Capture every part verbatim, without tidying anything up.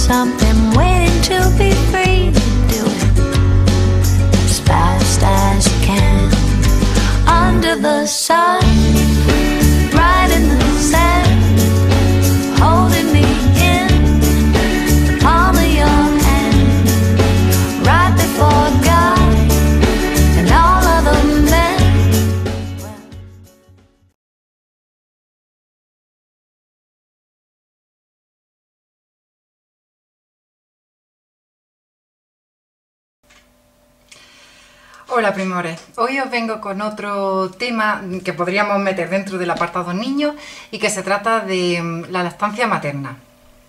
something, waiting to be free. Do it as fast as you can. Under the sun, right in the sand, holding me in the palm of your hand, right before God and all other men. Hola primores, hoy os vengo con otro tema que podríamos meter dentro del apartado niños y que se trata de la lactancia materna.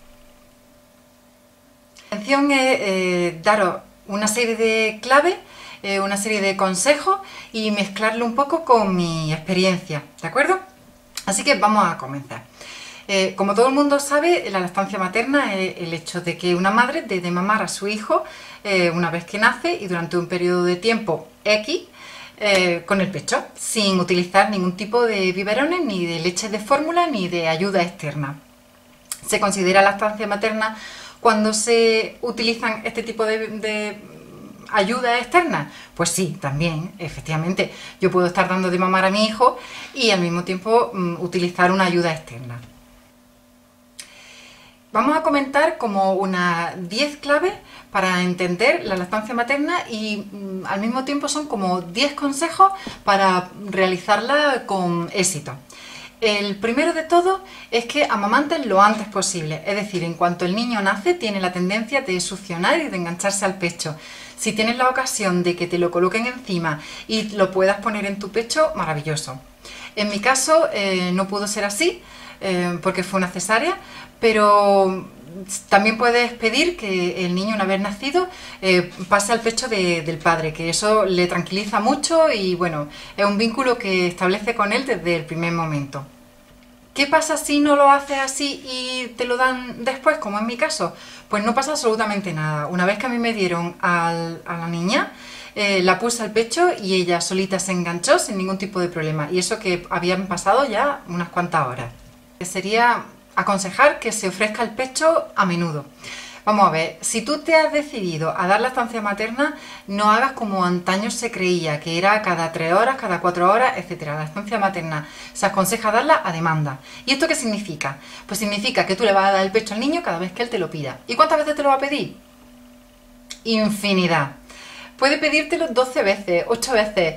La intención es eh, daros una serie de claves, eh, una serie de consejos y mezclarlo un poco con mi experiencia, ¿de acuerdo? Así que vamos a comenzar. Eh, como todo el mundo sabe, la lactancia materna es el hecho de que una madre dé de mamar a su hijo eh, una vez que nace y durante un periodo de tiempo X eh, con el pecho, sin utilizar ningún tipo de biberones, ni de leche de fórmula, ni de ayuda externa. ¿Se considera lactancia materna cuando se utilizan este tipo de, de ayuda externa? Pues sí, también, efectivamente. Yo puedo estar dando de mamar a mi hijo y al mismo tiempo um, utilizar una ayuda externa. Vamos a comentar como unas diez claves para entender la lactancia materna y mm, al mismo tiempo son como diez consejos para realizarla con éxito. El primero de todo es que amamanten lo antes posible, es decir, en cuanto el niño nace tiene la tendencia de succionar y de engancharse al pecho. Si tienes la ocasión de que te lo coloquen encima y lo puedas poner en tu pecho, maravilloso. En mi caso eh, no pudo ser así eh, porque fue una cesárea, pero también puedes pedir que el niño una vez nacido eh, pase al pecho de, del padre, que eso le tranquiliza mucho y bueno, es un vínculo que establece con él desde el primer momento. ¿Qué pasa si no lo haces así y te lo dan después, como en mi caso? Pues no pasa absolutamente nada. Una vez que a mí me dieron al, a la niña, eh, la puse al pecho y ella solita se enganchó sin ningún tipo de problema. Y eso que habían pasado ya unas cuantas horas. Sería aconsejar que se ofrezca el pecho a menudo. Vamos a ver, si tú te has decidido a dar lactancia materna, no hagas como antaño se creía, que era cada tres horas, cada cuatro horas, etcétera. La lactancia materna se aconseja darla a demanda. ¿Y esto qué significa? Pues significa que tú le vas a dar el pecho al niño cada vez que él te lo pida. ¿Y cuántas veces te lo va a pedir? Infinidad. Puede pedírtelo doce veces, ocho veces.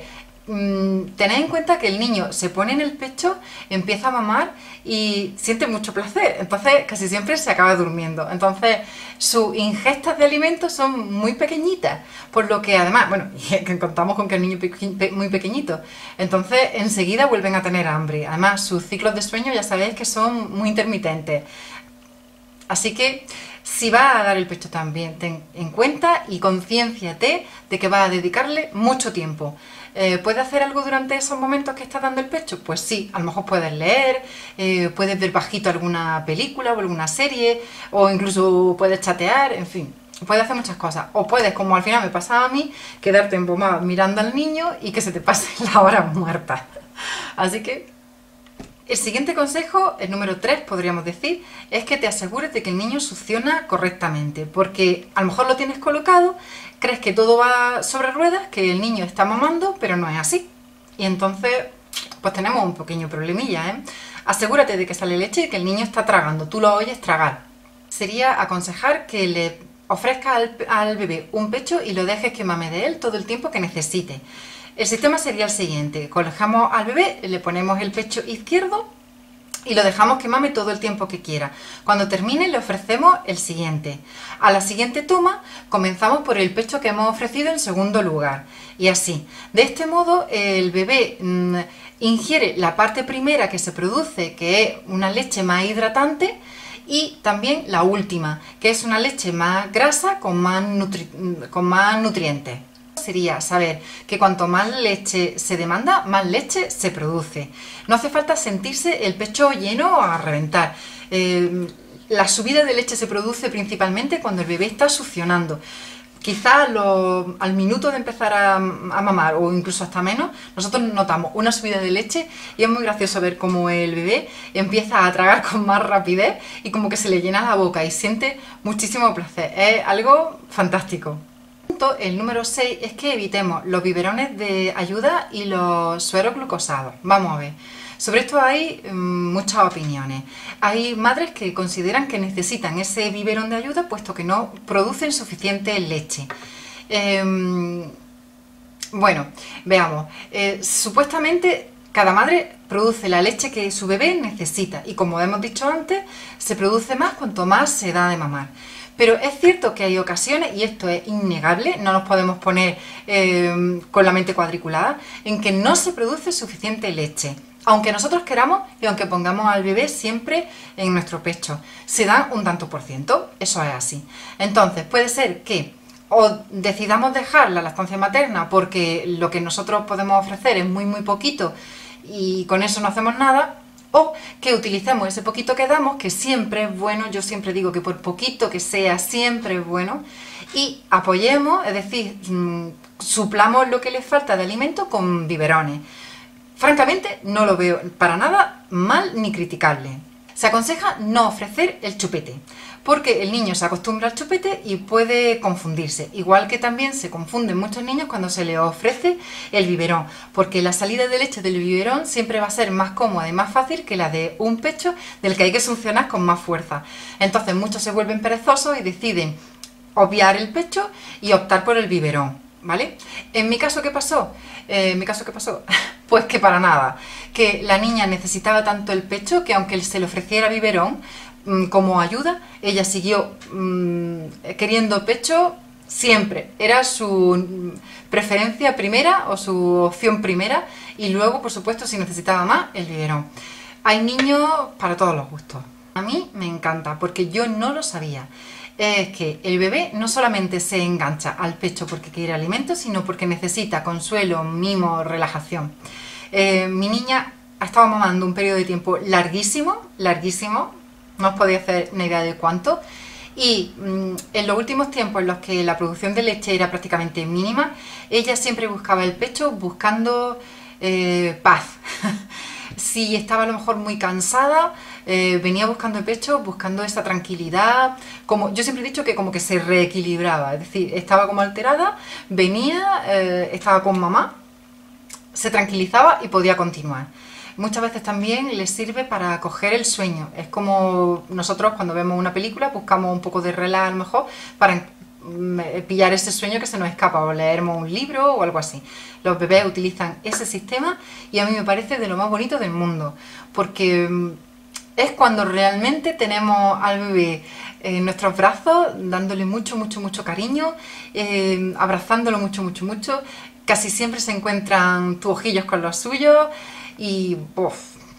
Tened en cuenta que el niño se pone en el pecho, empieza a mamar y siente mucho placer, entonces casi siempre se acaba durmiendo. Entonces sus ingestas de alimentos son muy pequeñitas, por lo que además, bueno, que contamos con que el niño es muy pequeñito, entonces enseguida vuelven a tener hambre. Además sus ciclos de sueño ya sabéis que son muy intermitentes. Así que si vas a dar el pecho también, ten en cuenta y concienciate de que vas a dedicarle mucho tiempo. Eh, ¿Puedes hacer algo durante esos momentos que estás dando el pecho? Pues sí, a lo mejor puedes leer, eh, puedes ver bajito alguna película o alguna serie, o incluso puedes chatear, en fin, puedes hacer muchas cosas. O puedes, como al final me pasaba a mí, quedarte embobado mirando al niño y que se te pase la hora muerta. Así que el siguiente consejo, el número tres podríamos decir, es que te asegures de que el niño succiona correctamente, porque a lo mejor lo tienes colocado, crees que todo va sobre ruedas, que el niño está mamando, pero no es así. Y entonces, pues tenemos un pequeño problemilla, ¿eh? Asegúrate de que sale leche y que el niño está tragando, tú lo oyes tragar. Sería aconsejar que le ofrezcas al, al bebé un pecho y lo dejes que mame de él todo el tiempo que necesite. El sistema sería el siguiente: colocamos al bebé, le ponemos el pecho izquierdo y lo dejamos que mame todo el tiempo que quiera. Cuando termine le ofrecemos el siguiente. A la siguiente toma comenzamos por el pecho que hemos ofrecido en segundo lugar. Y así, de este modo el bebé mmm, ingiere la parte primera que se produce, que es una leche más hidratante, y también la última, que es una leche más grasa con más, nutri con más nutrientes. Sería saber que cuanto más leche se demanda, más leche se produce. No hace falta sentirse el pecho lleno a reventar. Eh, la subida de leche se produce principalmente cuando el bebé está succionando. quizás lo- al minuto de empezar a, a mamar o incluso hasta menos, nosotros notamos una subida de leche y es muy gracioso ver cómo el bebé empieza a tragar con más rapidez y como que se le llena la boca y siente muchísimo placer. Es algo fantástico. El número seis es que evitemos los biberones de ayuda y los sueros glucosados. Vamos a ver. Sobre esto hay mmm, muchas opiniones. Hay madres que consideran que necesitan ese biberón de ayuda puesto que no producen suficiente leche. Eh, bueno, veamos. Eh, supuestamente cada madre produce la leche que su bebé necesita y, como hemos dicho antes, se produce más cuanto más se da de mamar. Pero es cierto que hay ocasiones, y esto es innegable, no nos podemos poner eh, con la mente cuadriculada, en que no se produce suficiente leche. Aunque nosotros queramos y aunque pongamos al bebé siempre en nuestro pecho, se da un tanto por ciento, eso es así. Entonces puede ser que o decidamos dejar la lactancia materna porque lo que nosotros podemos ofrecer es muy muy poquito y con eso no hacemos nada, o que utilicemos ese poquito que damos, que siempre es bueno, yo siempre digo que por poquito que sea, siempre es bueno, y apoyemos, es decir, mmm, suplamos lo que les falta de alimento con biberones. Francamente, no lo veo para nada mal ni criticable. Se aconseja no ofrecer el chupete, porque el niño se acostumbra al chupete y puede confundirse. Igual que también se confunden muchos niños cuando se les ofrece el biberón, porque la salida de leche del biberón siempre va a ser más cómoda y más fácil que la de un pecho del que hay que succionar con más fuerza. Entonces muchos se vuelven perezosos y deciden obviar el pecho y optar por el biberón, ¿vale? En mi caso, ¿qué pasó? Eh, en mi caso, ¿qué pasó? Pues que para nada, que la niña necesitaba tanto el pecho que aunque se le ofreciera biberón mmm, como ayuda, ella siguió mmm, queriendo pecho siempre. Era su preferencia primera o su opción primera y luego, por supuesto, si necesitaba más, el biberón. Hay niños para todos los gustos. A mí me encanta porque yo no lo sabía. Es que el bebé no solamente se engancha al pecho porque quiere alimento, sino porque necesita consuelo, mimo, relajación. Eh, mi niña ha estado mamando un periodo de tiempo larguísimo, larguísimo, no os podéis hacer una idea de cuánto, y mmm, en los últimos tiempos en los que la producción de leche era prácticamente mínima, ella siempre buscaba el pecho buscando eh, paz. Si estaba a lo mejor muy cansada, eh, venía buscando el pecho, buscando esa tranquilidad. Como yo siempre he dicho que como que se reequilibraba, es decir, estaba como alterada, venía, eh, estaba con mamá, se tranquilizaba y podía continuar. Muchas veces también les sirve para coger el sueño. Es como nosotros cuando vemos una película buscamos un poco de relax a lo mejor para pillar ese sueño que se nos escapa, o leernos un libro o algo así. Los bebés utilizan ese sistema y a mí me parece de lo más bonito del mundo, porque es cuando realmente tenemos al bebé en nuestros brazos, dándole mucho, mucho, mucho cariño, eh, abrazándolo mucho, mucho, mucho. Casi siempre se encuentran tus ojillos con los suyos y ¡bof!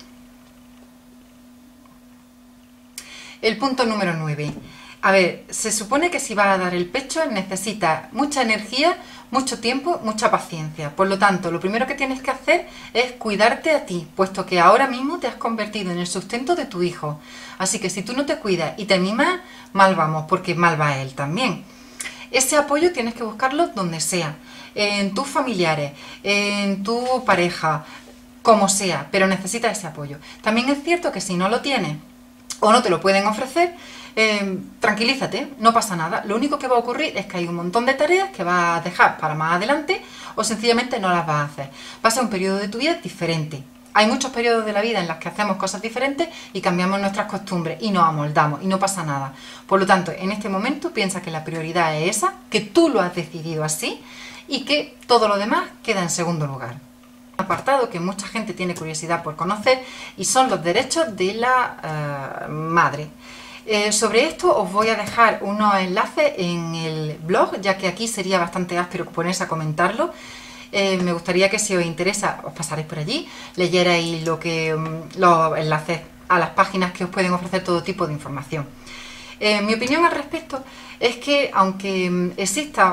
El punto número nueve. A ver, se supone que si vas a dar el pecho necesitas mucha energía, mucho tiempo, mucha paciencia. Por lo tanto, lo primero que tienes que hacer es cuidarte a ti, puesto que ahora mismo te has convertido en el sustento de tu hijo. Así que si tú no te cuidas y te mimas, mal vamos, porque mal va él también. Ese apoyo tienes que buscarlo donde sea, en tus familiares, en tu pareja, como sea, pero necesitas ese apoyo. También es cierto que si no lo tienes o no te lo pueden ofrecer, Eh, tranquilízate, no pasa nada. Lo único que va a ocurrir es que hay un montón de tareas que vas a dejar para más adelante o sencillamente no las vas a hacer. Va a ser un periodo de tu vida diferente. Hay muchos periodos de la vida en los que hacemos cosas diferentes y cambiamos nuestras costumbres y nos amoldamos y no pasa nada. Por lo tanto, en este momento piensa que la prioridad es esa, que tú lo has decidido así y que todo lo demás queda en segundo lugar. Un apartado que mucha gente tiene curiosidad por conocer y son los derechos de la uh, madre. Eh, sobre esto os voy a dejar unos enlaces en el blog, ya que aquí sería bastante áspero ponerse a comentarlo. Eh, me gustaría que si os interesa os pasaréis por allí, leyerais lo que, los enlaces a las páginas que os pueden ofrecer todo tipo de información. Eh, mi opinión al respecto es que aunque exista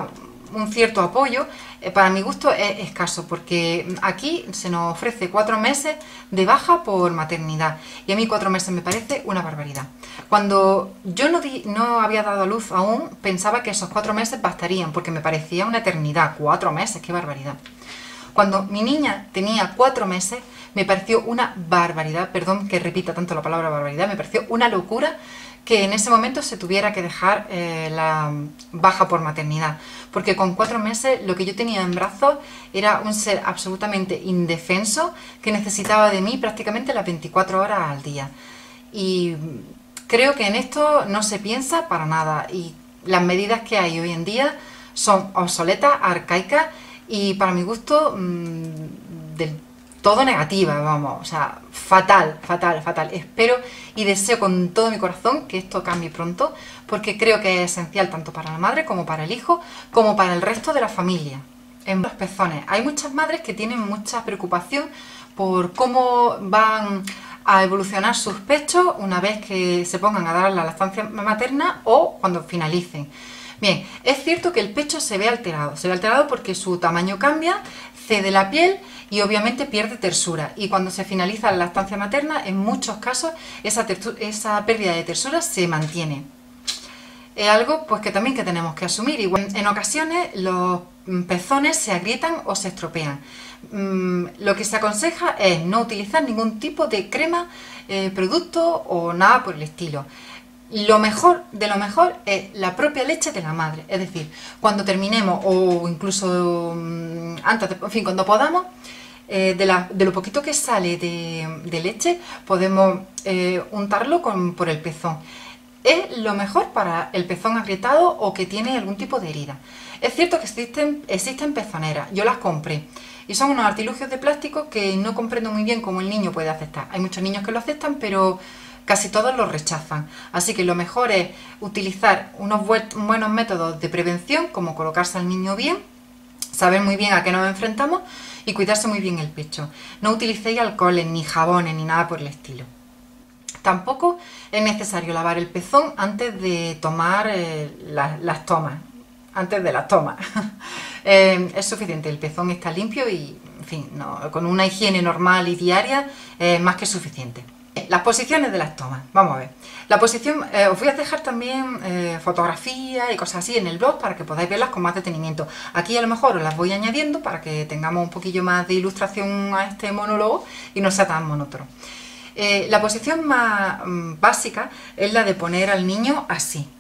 un cierto apoyo, eh, para mi gusto es escaso, porque aquí se nos ofrece cuatro meses de baja por maternidad y a mí cuatro meses me parece una barbaridad. Cuando yo no, di, no había dado a luz aún, pensaba que esos cuatro meses bastarían, porque me parecía una eternidad. Cuatro meses, qué barbaridad. Cuando mi niña tenía cuatro meses, me pareció una barbaridad, perdón que repita tanto la palabra barbaridad, me pareció una locura que en ese momento se tuviera que dejar eh, la baja por maternidad, porque con cuatro meses lo que yo tenía en brazos era un ser absolutamente indefenso que necesitaba de mí prácticamente las veinticuatro horas al día. Y creo que en esto no se piensa para nada y las medidas que hay hoy en día son obsoletas, arcaicas y para mi gusto mmm, del todo negativa, vamos, o sea, fatal, fatal, fatal. Espero y deseo con todo mi corazón que esto cambie pronto, porque creo que es esencial tanto para la madre como para el hijo, como para el resto de la familia. En los pezones, hay muchas madres que tienen mucha preocupación por cómo van a evolucionar sus pechos una vez que se pongan a dar la lactancia materna o cuando finalicen. Bien, es cierto que el pecho se ve alterado, se ve alterado porque su tamaño cambia, cede la piel y obviamente pierde tersura. Y cuando se finaliza la lactancia materna, en muchos casos esa, esa pérdida de tersura se mantiene. Es algo pues que también que tenemos que asumir. Igual, en ocasiones los pezones se agrietan o se estropean. Mm, lo que se aconseja es no utilizar ningún tipo de crema, eh, producto o nada por el estilo. Lo mejor de lo mejor es la propia leche de la madre, es decir, cuando terminemos o incluso um, antes, de, en fin, cuando podamos, eh, de, la, de lo poquito que sale de, de leche, podemos eh, untarlo con, por el pezón. Es lo mejor para el pezón agrietado o que tiene algún tipo de herida. Es cierto que existen, existen pezoneras, yo las compré. Y son unos artilugios de plástico que no comprendo muy bien cómo el niño puede aceptar. Hay muchos niños que lo aceptan, pero casi todos lo rechazan. Así que lo mejor es utilizar unos buenos métodos de prevención, como colocarse al niño bien, saber muy bien a qué nos enfrentamos y cuidarse muy bien el pecho. No utilicéis alcoholes, ni jabones, ni nada por el estilo. Tampoco es necesario lavar el pezón antes de tomar eh, las, las tomas. Antes de las tomas. eh, es suficiente, el pezón está limpio y, en fin, no, con una higiene normal y diaria es eh, más que suficiente. Las posiciones de las tomas, vamos a ver. La posición, eh, os voy a dejar también eh, fotografías y cosas así en el blog para que podáis verlas con más detenimiento. Aquí a lo mejor os las voy añadiendo para que tengamos un poquillo más de ilustración a este monólogo y no sea tan monótono. Eh, la posición más mm, básica es la de poner al niño así.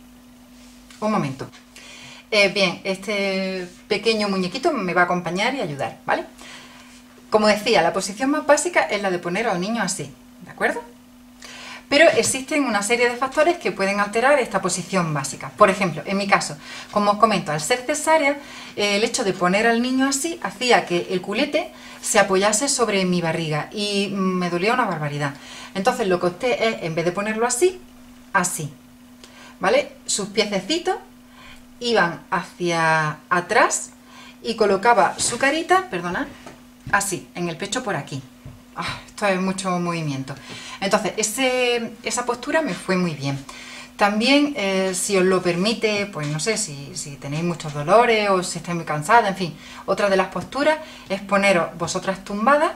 Un momento. Eh, bien, este pequeño muñequito me va a acompañar y ayudar, ¿vale? Como decía, la posición más básica es la de poner al niño así, ¿de acuerdo? Pero existen una serie de factores que pueden alterar esta posición básica. Por ejemplo, en mi caso, como os comento, al ser cesárea, el hecho de poner al niño así hacía que el culete se apoyase sobre mi barriga y me dolía una barbaridad. Entonces lo que opté es, en vez de ponerlo así, así, ¿vale? Sus piececitos iban hacia atrás y colocaba su carita, perdona, así, en el pecho por aquí. Ah, esto es mucho movimiento. Entonces, ese, esa postura me fue muy bien. También, eh, si os lo permite, pues no sé, si, si tenéis muchos dolores o si estáis muy cansada, en fin, otra de las posturas es poneros vosotras tumbadas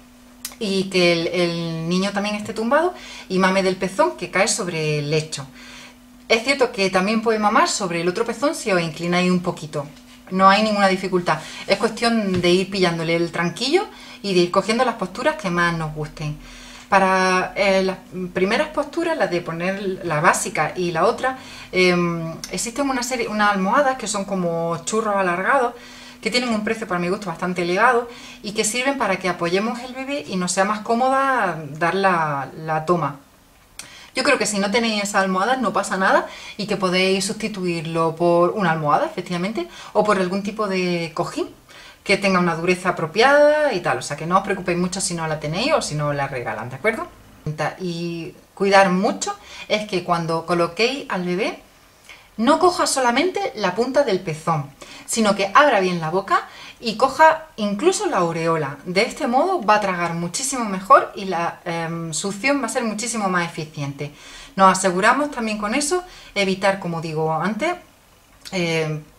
y que el, el niño también esté tumbado y mame del pezón que cae sobre el lecho. Es cierto que también puede mamar sobre el otro pezón si os inclináis un poquito. No hay ninguna dificultad. Es cuestión de ir pillándole el tranquillo y de ir cogiendo las posturas que más nos gusten. Para eh, las primeras posturas, las de poner la básica y la otra, eh, existen una serie, unas almohadas que son como churros alargados, que tienen un precio para mi gusto bastante elevado y que sirven para que apoyemos el bebé y nos sea más cómoda dar la, la toma. Yo creo que si no tenéis esas almohadas no pasa nada y que podéis sustituirlo por una almohada, efectivamente, o por algún tipo de cojín que tenga una dureza apropiada y tal. O sea, que no os preocupéis mucho si no la tenéis o si no la regalan, ¿de acuerdo? Y cuidar mucho es que cuando coloquéis al bebé no coja solamente la punta del pezón, sino que abra bien la boca y coja incluso la aureola. De este modo va a tragar muchísimo mejor y la eh, succión va a ser muchísimo más eficiente. Nos aseguramos también con eso evitar, como digo antes, eh,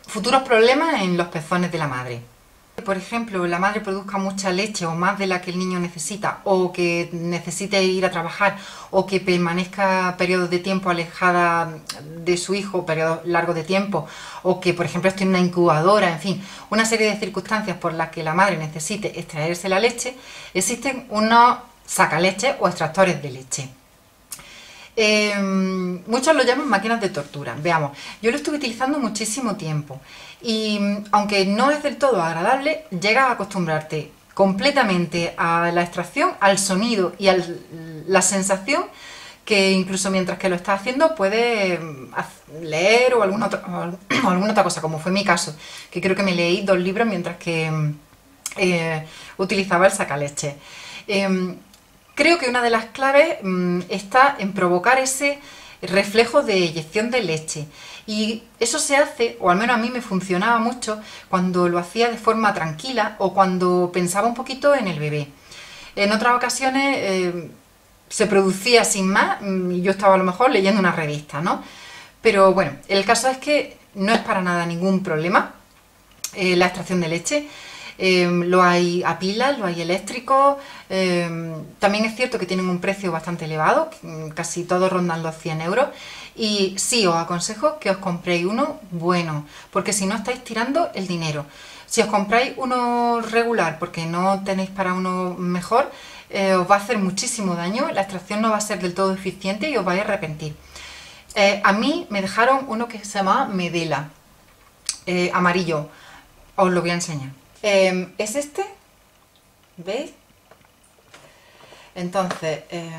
futuros problemas en los pezones de la madre. Por ejemplo, la madre produzca mucha leche o más de la que el niño necesita, o que necesite ir a trabajar, o que permanezca periodos de tiempo alejada de su hijo, periodos largos de tiempo, o que por ejemplo esté en una incubadora, en fin, una serie de circunstancias por las que la madre necesite extraerse la leche, existen unos sacaleches o extractores de leche. Eh, muchos lo llaman máquinas de tortura. Veamos, yo lo estuve utilizando muchísimo tiempo y aunque no es del todo agradable, llegas a acostumbrarte completamente a la extracción, al sonido y a la sensación, que incluso mientras que lo estás haciendo puedes leer o alguna otra, o alguna otra cosa, como fue mi caso, que creo que me leí dos libros mientras que eh, utilizaba el sacaleche. Eh, Creo que una de las claves mmm, está en provocar ese reflejo de eyección de leche, y eso se hace, o al menos a mí me funcionaba mucho, cuando lo hacía de forma tranquila o cuando pensaba un poquito en el bebé. En otras ocasiones eh, se producía sin más y yo estaba a lo mejor leyendo una revista, ¿no? Pero bueno, el caso es que no es para nada ningún problema eh, la extracción de leche. Eh, lo hay a pilas, lo hay eléctricos, eh, también es cierto que tienen un precio bastante elevado, casi todos rondan los cien euros, y sí os aconsejo que os compréis uno bueno, porque si no estáis tirando el dinero. Si os compráis uno regular porque no tenéis para uno mejor, eh, os va a hacer muchísimo daño, la extracción no va a ser del todo eficiente y os vais a arrepentir. Eh, a mí me dejaron uno que se llama Medela, eh, amarillo, os lo voy a enseñar. Eh, es este, ¿veis? Entonces, eh,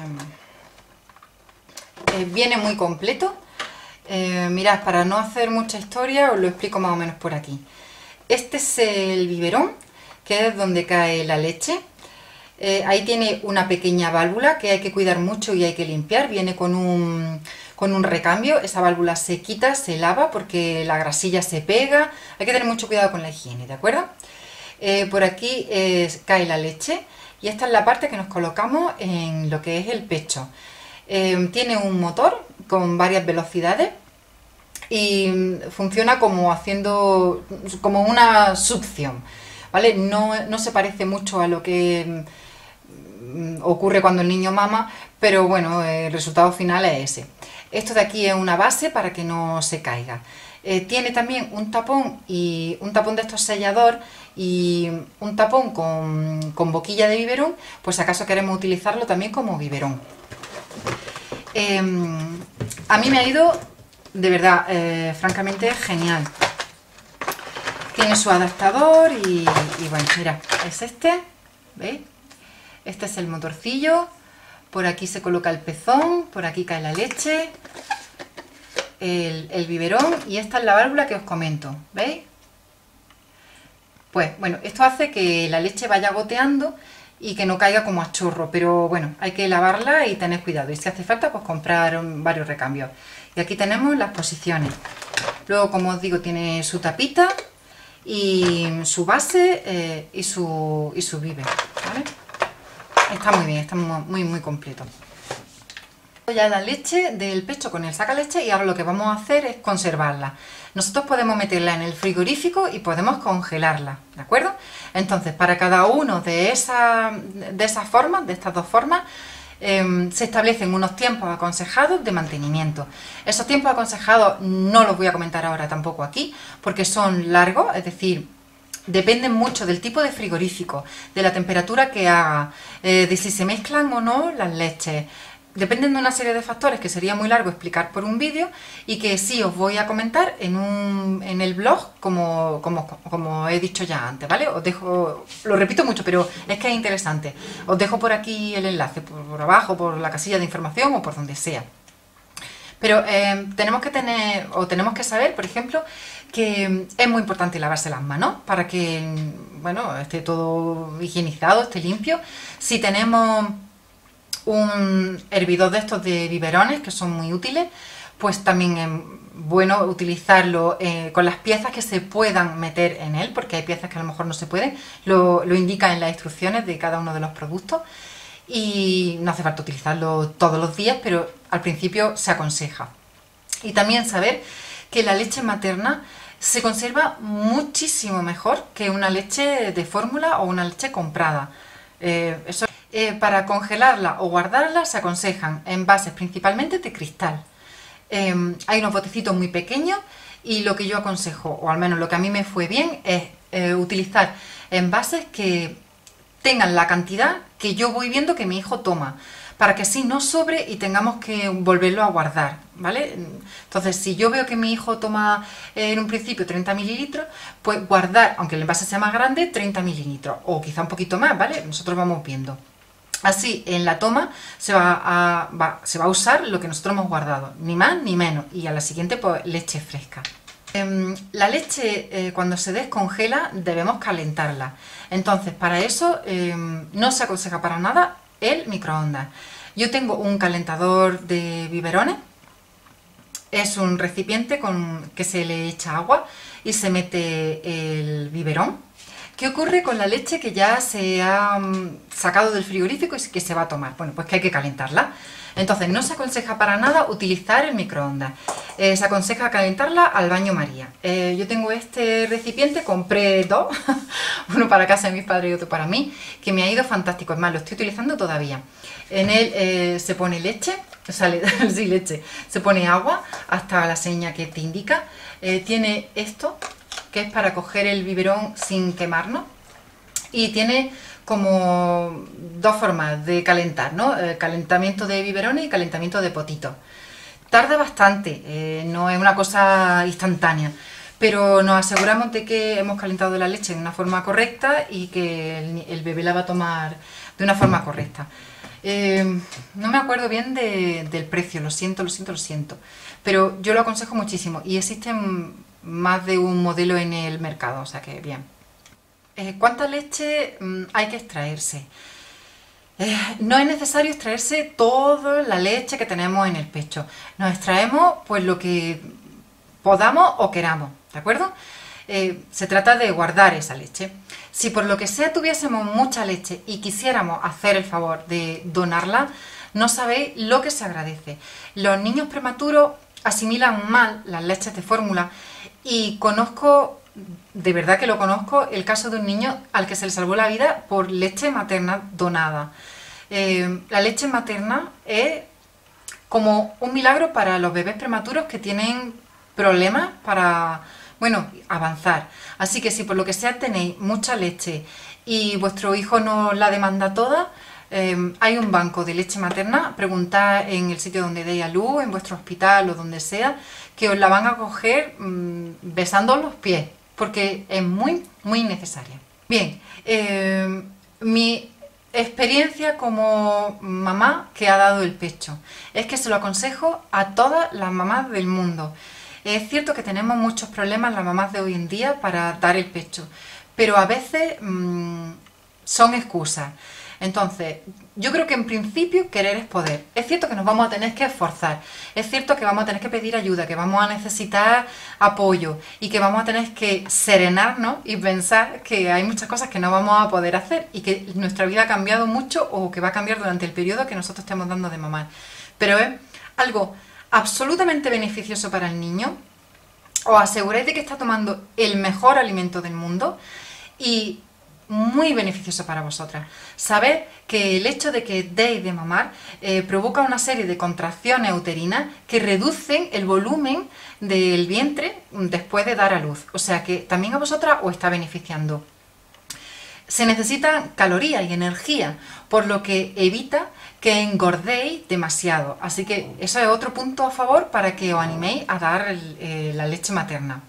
eh, viene muy completo. Eh, mirad, para no hacer mucha historia, os lo explico más o menos por aquí. Este es el biberón, que es donde cae la leche. Eh, ahí tiene una pequeña válvula que hay que cuidar mucho y hay que limpiar. Viene con un, con un recambio. Esa válvula se quita, se lava porque la grasilla se pega. Hay que tener mucho cuidado con la higiene, ¿de acuerdo? Eh, por aquí eh, cae la leche y esta es la parte que nos colocamos en lo que es el pecho. Eh, tiene un motor con varias velocidades y funciona como haciendo como una succión, ¿vale? No, no se parece mucho a lo que mm, ocurre cuando el niño mama, pero bueno, el resultado final es ese. Esto de aquí es una base para que no se caiga. Eh, tiene también un tapón y un tapón de estos sellador y un tapón con, con boquilla de biberón, pues si acaso queremos utilizarlo también como biberón. Eh, a mí me ha ido de verdad, eh, francamente genial. Tiene su adaptador y, y bueno, mira, es este, ¿veis? Este es el motorcillo, por aquí se coloca el pezón, por aquí cae la leche, el, el biberón y esta es la válvula que os comento, ¿veis? Pues bueno, esto hace que la leche vaya goteando y que no caiga como a chorro, pero bueno, hay que lavarla y tener cuidado, y si hace falta pues comprar varios recambios. Y aquí tenemos las posiciones. Luego, como os digo, tiene su tapita y su base eh, y su, y su biber, ¿vale? Está muy bien, está muy, muy, muy completo. Ya la leche del pecho con el sacaleche y ahora lo que vamos a hacer es conservarla. Nosotros podemos meterla en el frigorífico y podemos congelarla, ¿de acuerdo? Entonces, para cada uno de esas, de esas formas, de estas dos formas, eh, se establecen unos tiempos aconsejados de mantenimiento. Esos tiempos aconsejados no los voy a comentar ahora tampoco aquí, porque son largos, es decir, dependen mucho del tipo de frigorífico, de la temperatura que haga, eh, de si se mezclan o no las leches. Dependen de una serie de factores que sería muy largo explicar por un vídeo y que sí os voy a comentar en, un, en el blog como, como, como he dicho ya antes, ¿vale? Os dejo, lo repito mucho, pero es que es interesante. Os dejo por aquí el enlace, por, por abajo, por la casilla de información o por donde sea. Pero eh, tenemos que tener, o tenemos que saber, por ejemplo, que es muy importante lavarse las manos para que, bueno, esté todo higienizado, esté limpio. Si tenemos un hervidor de estos de biberones, que son muy útiles, pues también es bueno utilizarlo eh, con las piezas que se puedan meter en él, porque hay piezas que a lo mejor no se pueden, lo, lo indica en las instrucciones de cada uno de los productos, y no hace falta utilizarlo todos los días, pero al principio se aconseja. Y también saber que la leche materna se conserva muchísimo mejor que una leche de fórmula o una leche comprada. Eh, eso, eh, para congelarla o guardarla se aconsejan envases principalmente de cristal. Eh, hay unos botecitos muy pequeños y lo que yo aconsejo, o al menos lo que a mí me fue bien, es eh, utilizar envases que tengan la cantidad que yo voy viendo que mi hijo toma, para que así no sobre y tengamos que volverlo a guardar, ¿vale? Entonces, si yo veo que mi hijo toma eh, en un principio treinta mililitros, pues guardar, aunque el envase sea más grande, treinta mililitros, o quizá un poquito más, ¿vale? Nosotros vamos viendo. Así, en la toma se va a, va, se va a usar lo que nosotros hemos guardado, ni más ni menos, y a la siguiente, pues, leche fresca. Eh, la leche, eh, cuando se descongela, debemos calentarla. Entonces, para eso eh, no se aconseja para nada el microondas. Yo tengo un calentador de biberones, es un recipiente con que se le echa agua y se mete el biberón. ¿Qué ocurre con la leche que ya se ha um, sacado del frigorífico y que se va a tomar? Bueno, pues que hay que calentarla. Entonces no se aconseja para nada utilizar el microondas, eh, se aconseja calentarla al baño María. Eh, yo tengo este recipiente, compré dos, uno para casa de mis padres y otro para mí, que me ha ido fantástico, es más, lo estoy utilizando todavía. En él eh, se pone leche, o sea, sí, leche, se pone agua hasta la seña que te indica, eh, tiene esto, que es para coger el biberón sin quemarnos, y tiene como dos formas de calentar, ¿no? Eh, calentamiento de biberones y calentamiento de potitos. Tarda bastante, eh, no es una cosa instantánea, pero nos aseguramos de que hemos calentado la leche de una forma correcta y que el, el bebé la va a tomar de una forma correcta. Eh, no me acuerdo bien de, del precio, lo siento, lo siento, lo siento, pero yo lo aconsejo muchísimo y existen más de un modelo en el mercado, o sea que bien. Eh, ¿Cuánta leche mmm, hay que extraerse? Eh, no es necesario extraerse toda la leche que tenemos en el pecho. Nos extraemos pues lo que podamos o queramos, ¿de acuerdo? Eh, se trata de guardar esa leche. Si por lo que sea tuviésemos mucha leche y quisiéramos hacer el favor de donarla, no sabéis lo que se agradece. Los niños prematuros asimilan mal las leches de fórmula y conozco, de verdad que lo conozco, el caso de un niño al que se le salvó la vida por leche materna donada. Eh, la leche materna es como un milagro para los bebés prematuros que tienen problemas para, bueno, avanzar. Así que si por lo que sea tenéis mucha leche y vuestro hijo no la demanda toda, eh, hay un banco de leche materna, preguntad en el sitio donde deis a luz, en vuestro hospital o donde sea, que os la van a coger mmm, besando los pies, porque es muy, muy necesaria. Bien, eh, mi experiencia como mamá que ha dado el pecho es que se lo aconsejo a todas las mamás del mundo. Es cierto que tenemos muchos problemas las mamás de hoy en día para dar el pecho, pero a veces mmm, son excusas. Entonces, yo creo que en principio querer es poder. Es cierto que nos vamos a tener que esforzar, es cierto que vamos a tener que pedir ayuda, que vamos a necesitar apoyo y que vamos a tener que serenarnos y pensar que hay muchas cosas que no vamos a poder hacer y que nuestra vida ha cambiado mucho o que va a cambiar durante el periodo que nosotros estemos dando de mamar. Pero es algo absolutamente beneficioso para el niño. Os aseguráis de que está tomando el mejor alimento del mundo y muy beneficioso para vosotras. Sabed que el hecho de que deis de mamar eh, provoca una serie de contracciones uterinas que reducen el volumen del vientre después de dar a luz. O sea que también a vosotras os está beneficiando. Se necesitan calorías y energía, por lo que evita que engordéis demasiado. Así que eso es otro punto a favor para que os animéis a dar el, eh, la leche materna.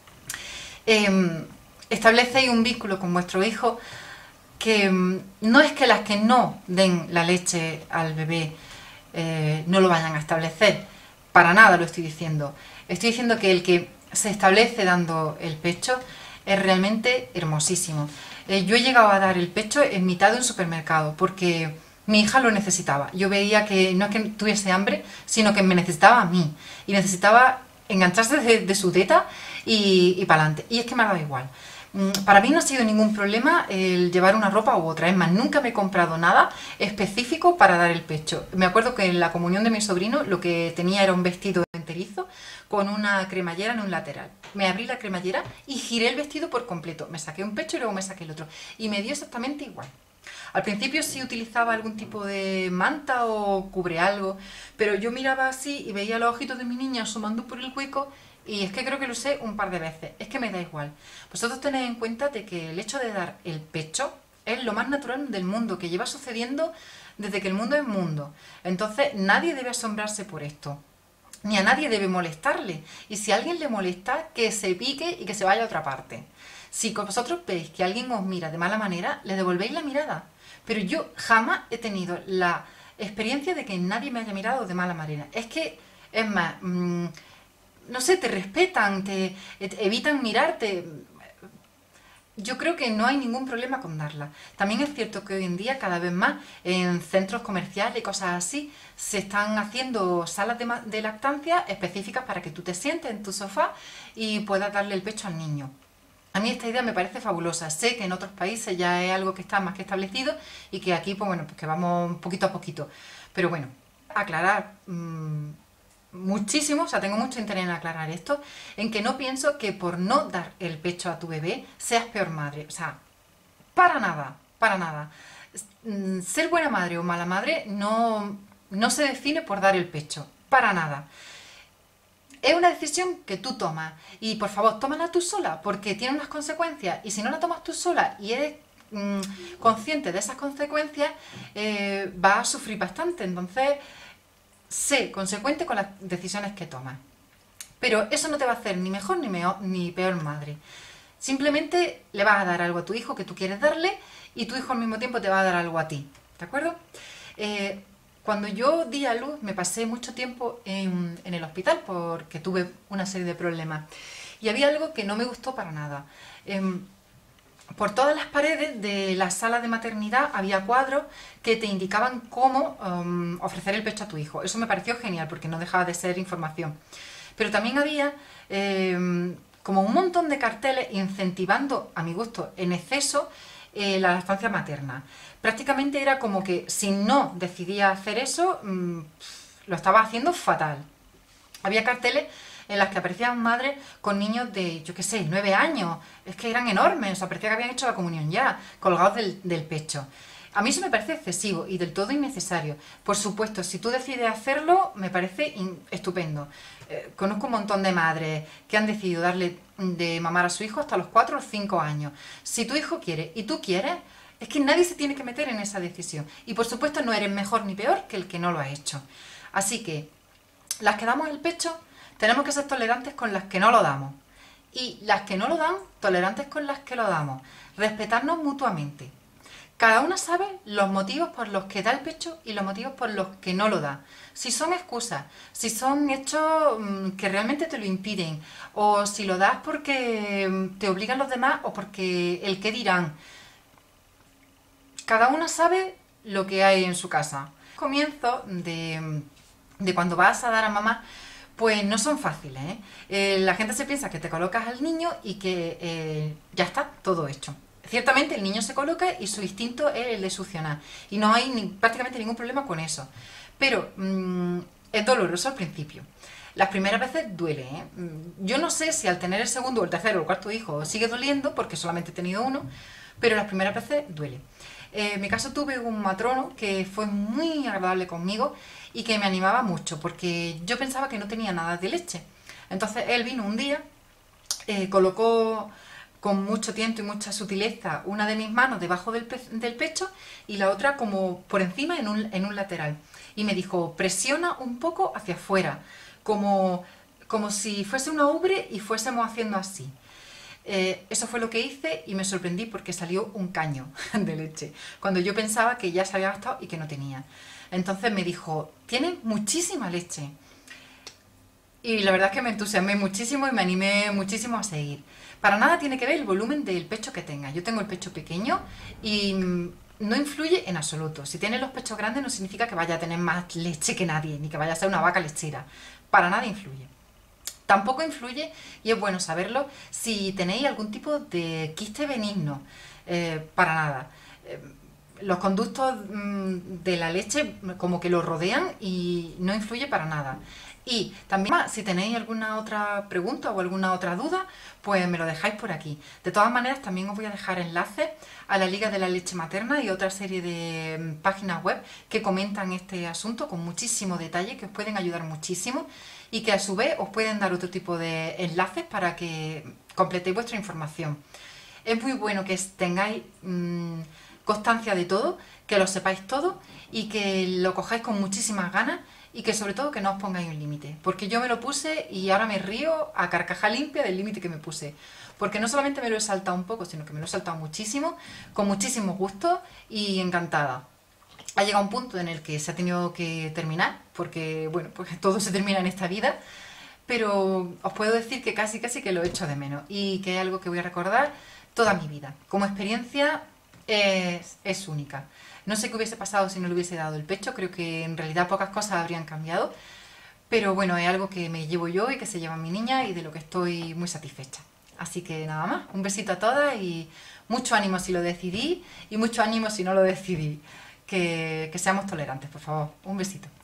Eh, Establecéis un vínculo con vuestro hijo que mmm, no es que las que no den la leche al bebé eh, no lo vayan a establecer, para nada lo estoy diciendo. Estoy diciendo que el que se establece dando el pecho es realmente hermosísimo. Eh, yo he llegado a dar el pecho en mitad de un supermercado porque mi hija lo necesitaba. Yo veía que no es que tuviese hambre, sino que me necesitaba a mí y necesitaba engancharse de, de su teta y, y para adelante. Y es que me ha dado igual. Para mí no ha sido ningún problema el llevar una ropa u otra, es más, nunca me he comprado nada específico para dar el pecho. Me acuerdo que en la comunión de mi sobrino lo que tenía era un vestido interior fronterizo con una cremallera en un lateral. Me abrí la cremallera y giré el vestido por completo. Me saqué un pecho y luego me saqué el otro. Y me dio exactamente igual. Al principio sí utilizaba algún tipo de manta o cubre algo, pero yo miraba así y veía los ojitos de mi niña asomando por el hueco y es que creo que lo usé un par de veces. Es que me da igual. Vosotros tened en cuenta de que el hecho de dar el pecho es lo más natural del mundo, que lleva sucediendo desde que el mundo es mundo. Entonces nadie debe asombrarse por esto, ni a nadie debe molestarle. Y si a alguien le molesta, que se pique y que se vaya a otra parte. Si vosotros veis que alguien os mira de mala manera, le devolvéis la mirada. Pero yo jamás he tenido la experiencia de que nadie me haya mirado de mala manera. Es que, es más, mmm, no sé, te respetan, te, te evitan mirarte. Yo creo que no hay ningún problema con darla. También es cierto que hoy en día, cada vez más, en centros comerciales y cosas así, se están haciendo salas de, de lactancia específicas para que tú te sientes en tu sofá y puedas darle el pecho al niño. A mí esta idea me parece fabulosa. Sé que en otros países ya es algo que está más que establecido y que aquí, pues bueno, pues que vamos poquito a poquito. Pero bueno, aclarar mmm, muchísimo, o sea, tengo mucho interés en aclarar esto, en que no pienso que por no dar el pecho a tu bebé seas peor madre. O sea, para nada, para nada. Ser buena madre o mala madre no, no se define por dar el pecho, para nada. Es una decisión que tú tomas y por favor tómala tú sola porque tiene unas consecuencias y si no la tomas tú sola y eres mmm, consciente de esas consecuencias eh, vas a sufrir bastante. Entonces sé consecuente con las decisiones que tomas, pero eso no te va a hacer ni mejor ni, mejor, ni peor madre. Simplemente le vas a dar algo a tu hijo que tú quieres darle y tu hijo al mismo tiempo te va a dar algo a ti, ¿de acuerdo? Eh, Cuando yo di a luz me pasé mucho tiempo en, en el hospital porque tuve una serie de problemas y había algo que no me gustó para nada. Eh, por todas las paredes de la sala de maternidad había cuadros que te indicaban cómo um, ofrecer el pecho a tu hijo. Eso me pareció genial porque no dejaba de ser información. Pero también había eh, como un montón de carteles incentivando, a mi gusto, en exceso, eh, la lactancia materna. Prácticamente era como que si no decidía hacer eso, mmm, lo estaba haciendo fatal. Había carteles en las que aparecían madres con niños de, yo qué sé, nueve años. Es que eran enormes, o sea, parecía que habían hecho la comunión ya, colgados del, del pecho. A mí eso me parece excesivo y del todo innecesario. Por supuesto, si tú decides hacerlo, me parece estupendo. Eh, conozco un montón de madres que han decidido darle de mamar a su hijo hasta los cuatro o cinco años. Si tu hijo quiere y tú quieres, es que nadie se tiene que meter en esa decisión. Y por supuesto no eres mejor ni peor que el que no lo ha hecho. Así que, las que damos el pecho, tenemos que ser tolerantes con las que no lo damos. Y las que no lo dan, tolerantes con las que lo damos. Respetarnos mutuamente. Cada una sabe los motivos por los que da el pecho y los motivos por los que no lo da. Si son excusas, si son hechos mmm, que realmente te lo impiden, o si lo das porque te obligan los demás o porque el qué dirán. Cada una sabe lo que hay en su casa. Comienzo de, de cuando vas a dar a mamá, pues no son fáciles, ¿eh? Eh, la gente se piensa que te colocas al niño y que eh, ya está todo hecho. Ciertamente el niño se coloca y su instinto es el de succionar y no hay ni, prácticamente ningún problema con eso. Pero mmm, es doloroso al principio. Las primeras veces duele, ¿eh? Yo no sé si al tener el segundo o el tercero o el cuarto hijo sigue doliendo porque solamente he tenido uno, pero las primeras veces duele. Eh, en mi caso tuve un matrono que fue muy agradable conmigo y que me animaba mucho porque yo pensaba que no tenía nada de leche. Entonces él vino un día, eh, colocó con mucho tiento y mucha sutileza una de mis manos debajo del, pe del pecho y la otra como por encima en un, en un lateral. Y me dijo, presiona un poco hacia afuera, como, como si fuese una ubre y fuésemos haciendo así. Eh, eso fue lo que hice y me sorprendí porque salió un caño de leche, cuando yo pensaba que ya se había gastado y que no tenía. Entonces me dijo, tienes muchísima leche. Y la verdad es que me entusiasmé muchísimo y me animé muchísimo a seguir. Para nada tiene que ver el volumen del pecho que tengas. Yo tengo el pecho pequeño y no influye en absoluto. Si tienes los pechos grandes no significa que vaya a tener más leche que nadie, ni que vaya a ser una vaca lechera. Para nada influye. Tampoco influye, y es bueno saberlo, si tenéis algún tipo de quiste benigno. Eh, para nada. Eh, los conductos mmm, de la leche como que lo rodean y no influye para nada. Y también, si tenéis alguna otra pregunta o alguna otra duda, pues me lo dejáis por aquí. De todas maneras, también os voy a dejar enlaces a la Liga de la Leche Materna y otra serie de páginas web que comentan este asunto con muchísimo detalle, que os pueden ayudar muchísimo y que a su vez os pueden dar otro tipo de enlaces para que completéis vuestra información. Es muy bueno que tengáis mmm, constancia de todo, que lo sepáis todo y que lo cojáis con muchísimas ganas y que sobre todo que no os pongáis un límite, porque yo me lo puse y ahora me río a carcaja limpia del límite que me puse, porque no solamente me lo he saltado un poco, sino que me lo he saltado muchísimo, con muchísimo gusto y encantada. Ha llegado un punto en el que se ha tenido que terminar, porque bueno, pues todo se termina en esta vida, pero os puedo decir que casi casi que lo echo de menos y que es algo que voy a recordar toda mi vida. Como experiencia es, es única. No sé qué hubiese pasado si no le hubiese dado el pecho, creo que en realidad pocas cosas habrían cambiado, pero bueno, es algo que me llevo yo y que se lleva mi niña y de lo que estoy muy satisfecha. Así que nada más, un besito a todas y mucho ánimo si lo decidí y mucho ánimo si no lo decidí. Que, que seamos tolerantes, por favor. Un besito.